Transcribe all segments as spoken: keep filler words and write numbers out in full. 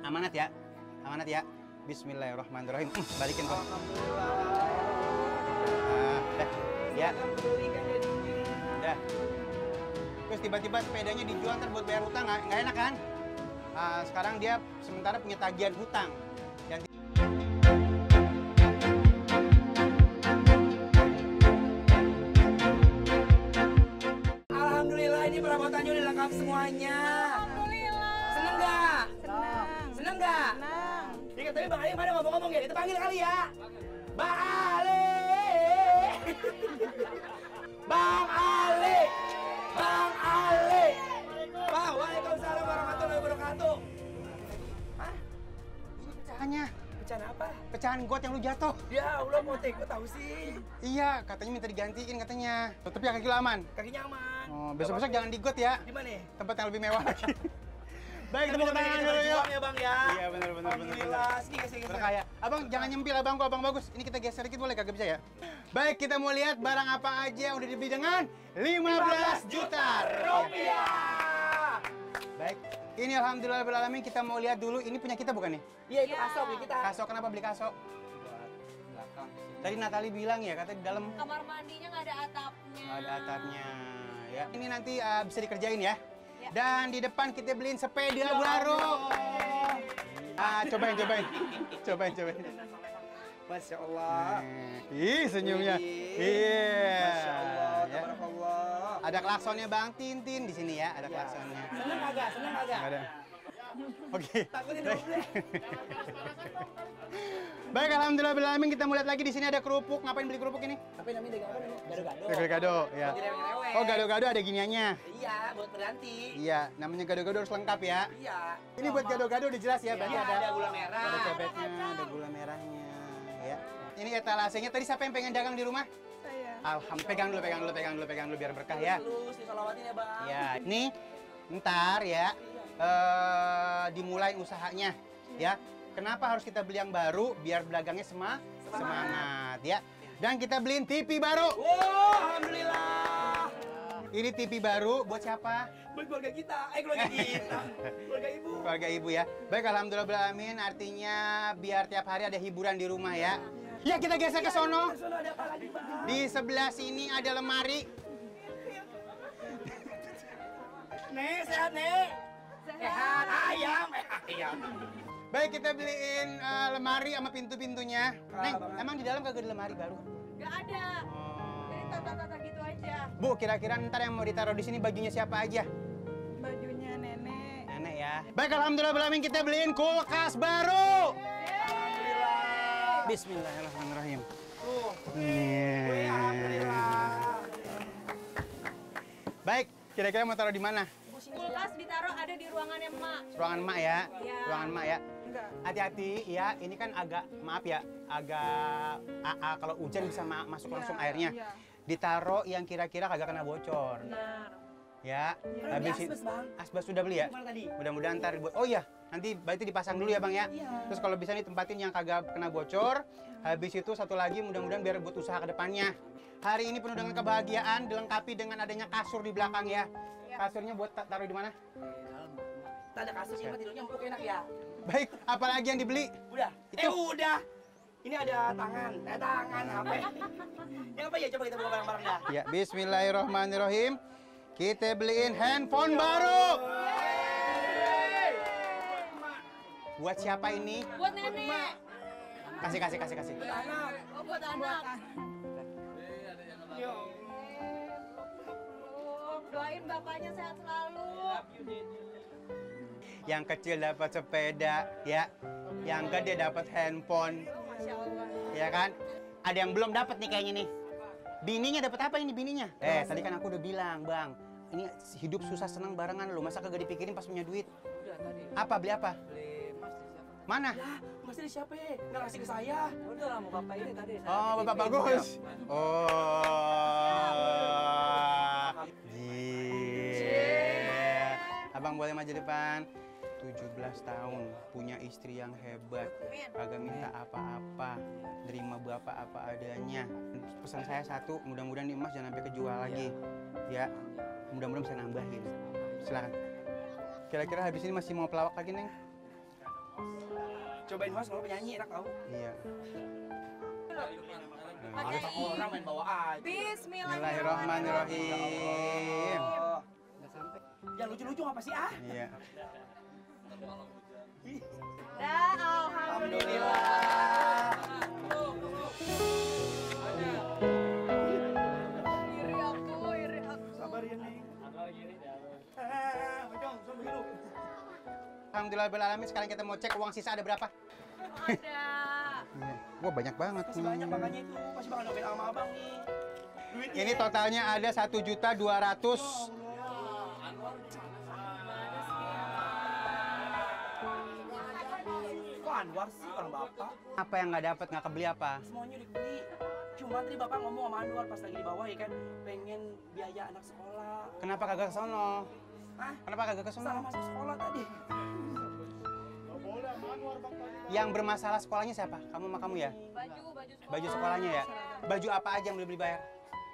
Amanat ya, amanat ya. Bismillahirrahmanirrahim. Hmm, balikin kok. Nah, dah, ya. Dah. Terus tiba-tiba sepedanya dijual ntar buat bayar hutang, nggak nggak enak kan? Uh, sekarang dia sementara punya tagihan hutang. Dan Alhamdulillah ini perabotannya udah lengkap semuanya. Alhamdulillah. Seneng nggak? Senang. Seneng nggak? Senang. Ini katanya Bang Ali mana ngomong-ngomong ya? Kita panggil kali ya. Bang Ali. Bang Ali. Bang Ali. Bang, waalaikumsalam warahmatullahi wabarakatuh. Hah? ini pecahannya, Pecahan apa? pecahan got yang lu jatuh. Ya Allah, mau kok tahu sih. Iya, katanya minta digantiin katanya. Tapi kaki lu aman. Kakinya aman. Oh, besok-besok jangan di got ya. Di mana? Tempat yang lebih mewah lagi. Baik, Tapi tepuk namanya tangan kita dulu yuk. berjuang ya Bang ya. Iya, benar benar benar. Alhamdulillah. Sini geser geser. Berkaya. Abang jangan nyempil abangku, abang bagus. Ini kita geser dikit boleh kagak bisa ya? Baik, kita mau lihat barang apa aja yang udah dibeli dengan lima belas juta rupiah. Baik. Ini alhamdulillah beralamin kita mau lihat dulu. Ini punya kita bukan nih? Iya, itu Ya. kasop ya kita. Kaso kenapa beli kaso? Tadi Natali bilang ya, katanya di dalam Kamar mandinya nggak ada atapnya. nggak ada atapnya. Ya. Ini nanti uh, bisa dikerjain ya. Ya. Dan di depan kita beliin sepeda baru. Ah, cobain, cobain. Cobain, cobain. Masya Allah. Ih, senyumnya. Wih. Iya. Masya Allah, Ya. tabarakallah. Ada klaksonnya Bang Tintin di sini ya, ada Ya. klaksonnya. Seneng kagak? Seneng kagak? Nggak ada. Oke. Takutin Baik. dulu deh. Baik, alhamdulillah beralamin kita mau lihat lagi di sini ada kerupuk. Ngapain beli kerupuk ini? Tapi namanya dagang apa namanya? Gado-gado. Gado-gado, ya. Mau direwel-rewel. Oh, gado-gado ada giniannya. Iya, buat berganti. Iya, namanya gado-gado harus lengkap ya. Iya. Ini buat gado-gado udah jelas ya, berarti Iya, ada ada gula merah. ada cobeknya, ada gula merahnya, ya. Ini etalasenya. Tadi siapa yang pengen dagang di rumah? Saya. Alhamdulillah. Pegang dulu, pegang dulu, pegang dulu, pegang dulu biar berkah ya. Terus disolawatin ya, Bang. Ya, ini ntar ya eh, dimulai usahanya ya. Kenapa harus kita beli yang baru? Biar dagangnya sema semangat ya. Dan kita beliin T V baru. Wow, alhamdulillah. Ini T V baru buat siapa? Buat keluarga kita. Eh, keluarga kita. Keluarga ibu. Keluarga ibu ya. Baik, alhamdulillah beralamin. Artinya biar tiap hari ada hiburan di rumah ya. Ya, kita geser ke sono. Di sono ada apa lagi, Bang? Di sebelah sini ada lemari. Nek, sehat, Nek. Sehat. Ayam, eh, ayam. Baik, kita beliin eh, lemari sama pintu-pintunya. Neng, emang di dalam kagak ada lemari baru? Nggak ada. Jadi tata-tata gitu aja. Bu, kira-kira ntar yang mau ditaruh di sini bajunya siapa aja? Bajunya nenek. Nenek ya. Baik, alhamdulillah beralamin kita beliin kulkas baru. Alhamdulillah. Bismillahirrahmanirrahim. Tuh. Nih. Wih, alhamdulillah. Baik, kira-kira mau taruh di mana? Kulkas ditaruh ada di ruangannya emak. Ruangan emak ya. Iya. Ruangan emak ya. Enggak. Hati-hati ya, ini kan agak maaf ya, agak A A kalau hujan bisa ma masuk Iya, langsung airnya. iya. Ditaruh yang kira-kira kagak kena bocor. Benar. Ya. Iya. Habis Beli itu asbes, Bang. asbes sudah beli ya? Gimana tadi? Mudah-mudahan ntar buat. Oh iya, nanti berarti dipasang dulu ya Bang ya. Iya. Terus kalau bisa nih tempatin yang kagak kena bocor. Habis itu satu lagi mudah-mudahan biar buat usaha ke depannya. Hari ini penuh dengan kebahagiaan, dilengkapi dengan adanya kasur di belakang ya. Kasurnya buat ta- taruh di mana? Tak ada kasusnya, mah tidurnya empuk enak ya. Baik, apalagi yang dibeli? Udah. Itu. Eh, udah. Ini ada tangan. Eh, tangan H P. Yang apa ya? Coba kita buka barang-barang dah. Ya, bismillahirrahmanirrahim. Kita beliin handphone baru. Buat siapa ini? Buat nenek. Kasih, kasih, kasih, kasih. Anak. Oh, buat anak. Yo. Oh, doain bapaknya sehat selalu. Yang kecil dapat sepeda, ya. Yang gede dapat handphone, Masya Allah. ya kan? Ada yang belum dapat nih kayaknya nih. Bininya dapat apa ini bininya? Eh, tadi kan aku udah bilang, Bang. Ini hidup susah senang barengan lu. Masa kagak dipikirin pas punya duit? Udah tadi. Apa beli apa? Beli emas di siapa? Mana? Lah, emas dari siapa ya? Nggak kasih ke saya. Udah lah, mau bapak ini tadi. Oh, Bapak bagus. Oh. Jee. Abang boleh maju depan. tujuh belas tahun, punya istri yang hebat, kagak minta apa-apa, nerima bapak apa adanya. Pesan saya satu, mudah-mudahan nih emas jangan sampai kejual lagi, ya. Mudah-mudahan bisa nambahin. Silakan. Kira-kira habis ini masih mau pelawak lagi, Neng? Cobain host kalau penyanyi enak tau. Iya. Pakai Ada orang main bawa aja. Bismillahirrahmanirrahim. Oh. Yang lucu-lucu apa sih ah? Iya. Dah, alhamdulillah. Iri aku, iri aku. Sabar ya nih. Eh, Bojong, sama hidup. Alhamdulillahirrahmanirrahim. Sekarang kita mau cek uang sisa ada berapa. Ada. Iya. Wah banyak banget. Masih banyak makanya itu pasti bakal nyobain sama abang nih. Duitnya. Ini totalnya ada satu juta dua ratus. Kok Anwar sih orang bapak? Apa yang nggak dapat nggak kebeli apa? Semuanya udah dibeli. Cuma tadi bapak ngomong sama Anwar pas lagi di bawah ya kan, pengen biaya anak sekolah. Kenapa kagak ke sono? Hah? Kenapa kagak ke sono? Salah masuk sekolah tadi. Yang bermasalah sekolahnya siapa? Kamu sama kamu ya? Baju, baju sekolah. Baju sekolahnya ya? Baju apa aja yang beli-beli bayar?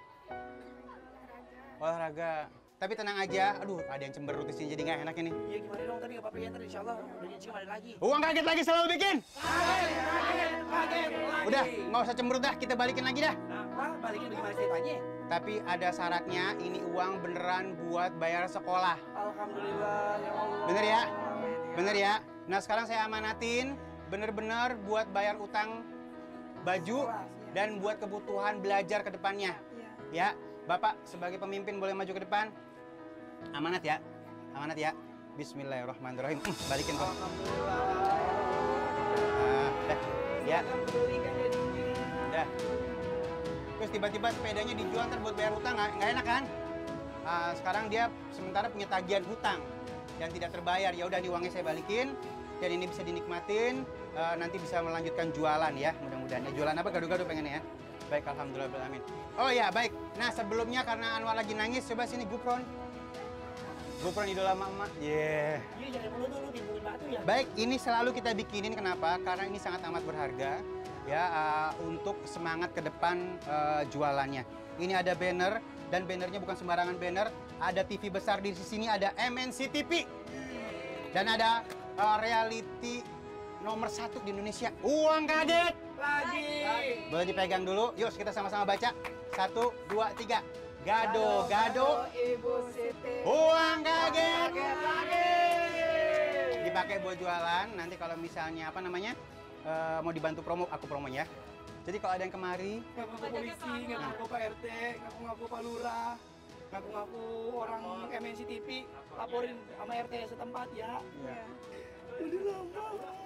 Olahraga. Tapi tenang aja, aduh ada yang cemberut di sini jadi nggak enak ini. Iya gimana dong tadi gak apa-apa ya ntar insya Allah udah nyicil ada lagi. Uang kaget lagi selalu bikin. Kaget, kaget, kaget lagi. Udah, nggak usah cemberut dah, kita balikin lagi dah. Apa? Balikin bagaimana ceritanya? Tapi ada syaratnya, ini uang beneran buat bayar sekolah. Alhamdulillah ya Allah. Bener ya? Bener ya? Nah sekarang saya amanatin, bener-bener buat bayar utang baju dan buat kebutuhan belajar ke depannya. Ya, Bapak sebagai pemimpin boleh maju ke depan. Amanat ya, amanat ya. Bismillahirrahmanirrahim. Hmm, balikin kok. Alhamdulillah. Nah, dah, ya, Belikan ya duit. dah. Terus tiba-tiba sepedanya dijual ntar buat bayar utang, nggak nggak enak kan? Ah, sekarang dia sementara punya tagihan hutang yang tidak terbayar. Ya udah, nih uangnya saya balikin dan ini bisa dinikmatin. eh, nanti bisa melanjutkan jualan ya, mudah-mudahan. Ya, jualan apa? Gado-gado pengennya ya. Baik, alhamdulillah, amin. Oh ya, baik. Nah sebelumnya karena Anwar lagi nangis, coba sini Gupron. Gupron idola mama. Yeah. Iya jangan mulu dulu dibungin batu ya. Baik, ini selalu kita bikinin kenapa? Karena ini sangat amat berharga ya uh, untuk semangat ke depan uh, jualannya. Ini ada banner dan bannernya bukan sembarangan banner. Ada T V besar di sini, ada M N C T V dan ada uh, reality nomor satu di Indonesia. Uang kaget. Lagi. Boleh dipegang dulu. Yuk kita sama-sama baca. Satu, dua, tiga. Gado, gado. Ibu Siti. Uang kaget. Kaget lagi. Dipakai buat jualan. Nanti kalau misalnya apa namanya eh, mau dibantu promo, aku promonya. Jadi kalau ada yang kemari, Ngaku-ngaku polisi, ngaku-ngaku Pak R T, ngaku-ngaku Pak Lurah, ngaku-ngaku orang M N C T V, laporin sama R T setempat ya. ya. Udah lama.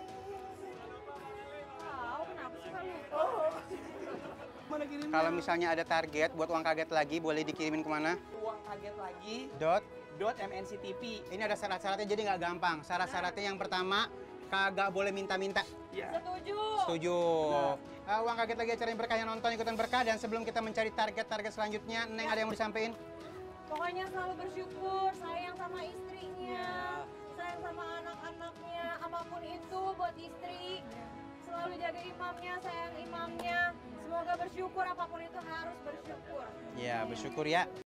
Tahu kenapa sih kamu? Oh. Mana kirimnya? Kalau misalnya ada target buat uang kaget lagi, boleh dikirimin kemana? Uang kaget lagi. Dot. Dot M N C T V. Ini ada syarat-syaratnya jadi nggak gampang. Syarat-syaratnya yang pertama, kagak boleh minta-minta. Ya. Setuju. Setuju. Uh, uang kaget lagi acara yang berkah yang nonton ikutan berkah dan sebelum kita mencari target-target selanjutnya, Neng ada yang mau disampaikan? Pokoknya selalu bersyukur, sayang sama istrinya, sayang sama anak-anaknya, apapun itu buat istri. Selalu jaga imamnya, sayang imamnya. Semoga bersyukur, apapun itu harus bersyukur. Ya, bersyukur ya.